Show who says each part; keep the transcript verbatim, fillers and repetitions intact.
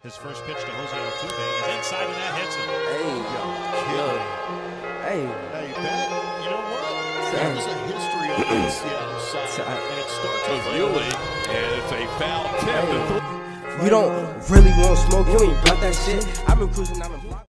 Speaker 1: His first pitch to Jose Altuve is inside, and that hits him.
Speaker 2: Hey, yo, yo. Hey.
Speaker 1: Hey, Ben, you know what? There was a history on the Seattle side, and it starts with Yuli, and it's a foul tip.
Speaker 2: Hey. You don't really want smoke, you ain't about that shit. I've been cruising, I've been